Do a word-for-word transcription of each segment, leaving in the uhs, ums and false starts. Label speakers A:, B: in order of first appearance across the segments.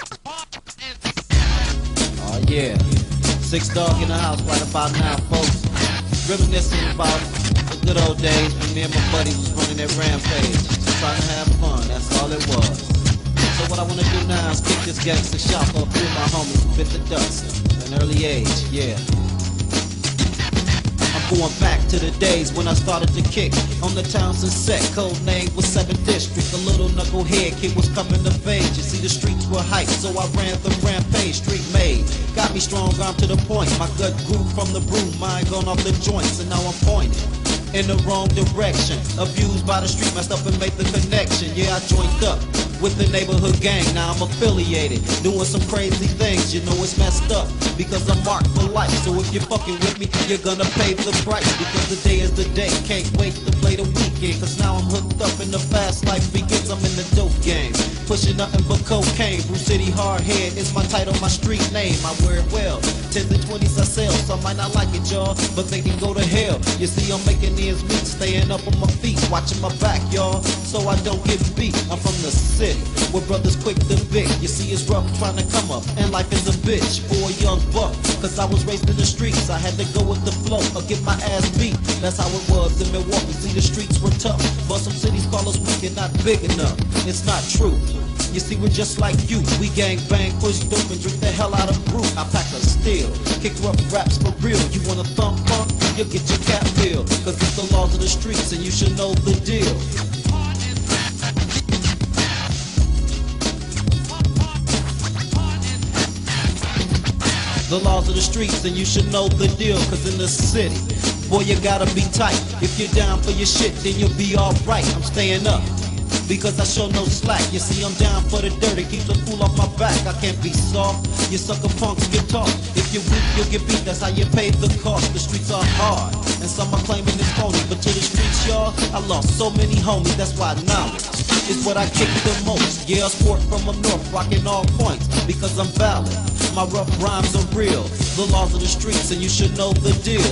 A: Oh yeah, Six Dog in the house right about now, folks. Reminiscing about the good old days when me and my buddies was running that rampage, just trying to have fun. That's all it was. So what I wanna do now is kick this gangster shop up through my homies who bit the dust at an early age. Yeah. Going back to the days when I started to kick on the Townsend set. Code name was seventh District. A little knucklehead kid was coming of age. You see, the streets were hyped, so I ran the rampage. Street made, got me strong, arm to the point. My gut grew from the brew, mind gone off the joints, and now I'm pointed in the wrong direction. Abused by the street, messed up and made the connection. Yeah, I joined up with the neighborhood gang. Now I'm affiliated, doing some crazy things. You know it's messed up because I'm marked for life. So if you're fucking with me, you're gonna pay the price. Because the day is the day, can't wait to play the weekend. Cause now I'm hooked up and the fast life begins. I'm in the dope game, pushing nothing but cocaine. Blue City Hardhead is my title, my street name. I wear it well, tens and twenties I sell. Some might not like it, y'all, but they can go to hell. You see, I'm making ends meet, staying up on my feet, watching my back, y'all, so I don't get beat. I'm from the city, where brothers quick to big. You see, it's rough trying to come up, and life is a bitch for a young buck. Cause I was raised in the streets, I had to go with the flow or get my ass beat. That's how it was in Milwaukee. See, the streets were tough, but some cities call us weak and not big enough. It's not true. You see, we're just like you. We gang bang, push dope, and drink the hell out of brew. I pack a steel, kick rough raps for real. You wanna thump punk? You get your cap filled. Cause it's the laws of the streets, and you should know the deal. The laws of the streets, and you should know the deal. Cause in the city, boy, you gotta be tight. If you're down for your shit, then you'll be alright. I'm staying up because I show no slack. You see, I'm down for the dirt, it keeps the fool off my back. I can't be soft, you sucker punks get tough. If you're weak, you'll get beat, that's how you pay the cost. The streets are hard, and some are claiming it's phony. But to the streets, y'all, I lost so many homies. That's why knowledge is what I kick the most. Yeah, I sport from the north, rocking all points, because I'm valid. My rough rhymes are real. The laws of the streets, and you should know the deal.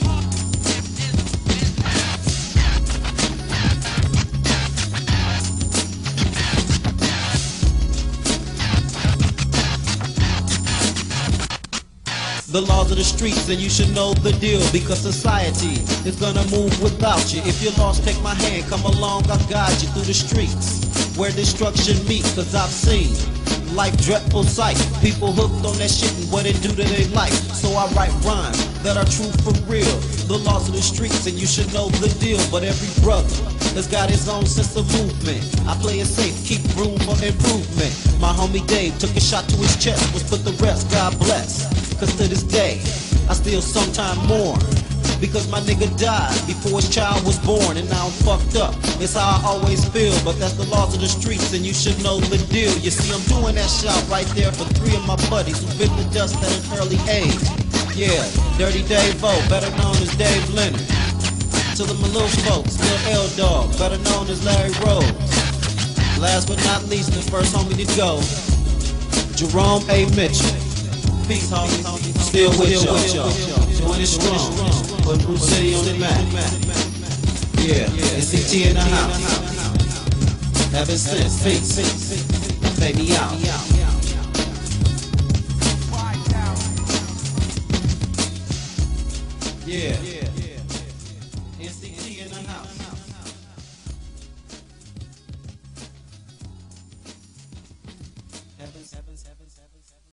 A: The laws of the streets, and you should know the deal. Because society is gonna move without you. If you're lost, take my hand, come along, I'll guide you through the streets where destruction meets. Cause I've seen life dreadful sight, people hooked on that shit and what it do to their life. So I write rhymes that are true for real. The laws of the streets, and you should know the deal. But every brother has got his own sense of movement. I play it safe, keep room for improvement. My homie Dave took a shot to his chest, was put the rest, God bless. Cause to this day, I still sometime mourn, because my nigga died before his child was born. And now I'm fucked up, it's how I always feel. But that's the laws of the streets, and you should know the deal. You see, I'm doing that shot right there for three of my buddies who bit the dust at an early age. Yeah, Dirty Dave-O, better known as Dave Leonard. To the Malou folks, Lil L-Dog, better known as Larry Rose. Last but not least, the first homie to go, Jerome A. Mitchell. Peace, homies. Still with y'all. Doing it strong. Put Blue City on the map. Yeah, N C T in the house. Ever since, peace. Baby out. Yeah. N C T in the house. Heavens, heavens, heavens, heavens.